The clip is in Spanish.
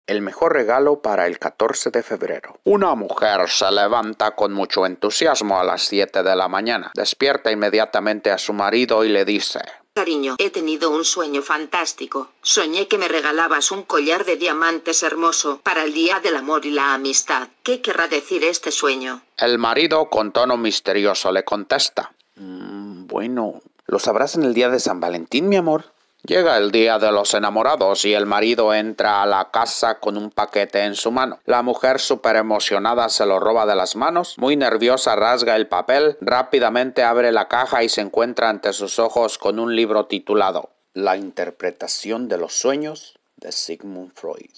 El mejor regalo para el 14 de febrero. Una mujer se levanta con mucho entusiasmo a las 7 de la mañana. Despierta inmediatamente a su marido y le dice: Cariño, he tenido un sueño fantástico. Soñé que me regalabas un collar de diamantes hermoso para el Día del Amor y la Amistad. ¿Qué querrá decir este sueño? El marido, con tono misterioso, le contesta: Bueno, lo sabrás en el día de San Valentín, mi amor. Llega el día de los enamorados y el marido entra a la casa con un paquete en su mano. La mujer, súper emocionada, se lo roba de las manos. Muy nerviosa, rasga el papel, rápidamente abre la caja y se encuentra ante sus ojos con un libro titulado La interpretación de los sueños de Sigmund Freud.